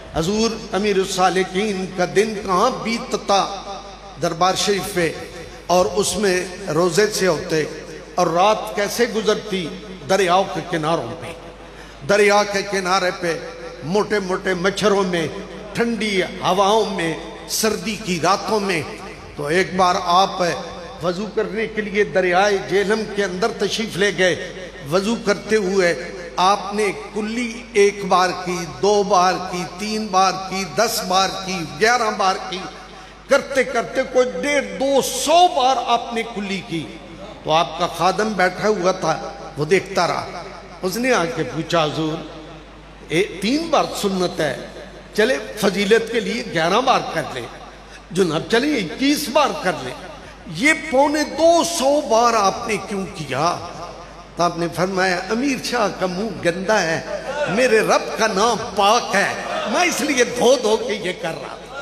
हजूर अमीर सालिकीन का दिन कहाँ बीतता दरबार शरीफ पे, और उसमें रोजे से होते, और रात कैसे गुजरती दरियाओं के किनारों पे, दरिया के किनारे पे मोटे मोटे मच्छरों में, ठंडी हवाओं में, सर्दी की रातों में। तो एक बार आप वजू करने के लिए दरियाए जेहलम के अंदर तशरीफ ले गए। वजू करते हुए आपने कुल्ली 1 बार की, 2 बार की, 3 बार की, 10 बार की, 11 बार की, करते करते कोई 150-200 बार आपने कुल्ली की। तो आपका खादम बैठा हुआ था, वो देखता रहा। उसने आके पूछा हुजूर 3 बार सुन्नत है, चले फजीलत के लिए 11 बार कर ले, जुनाब चले 21 बार कर ले, ये 250 बार आपने क्यों किया? तो आपने फरमाया अमीर शाह का मुंह गंदा है, मेरे रब का नाम पाक है, मैं इसलिए धो धो के ये कर रहा था।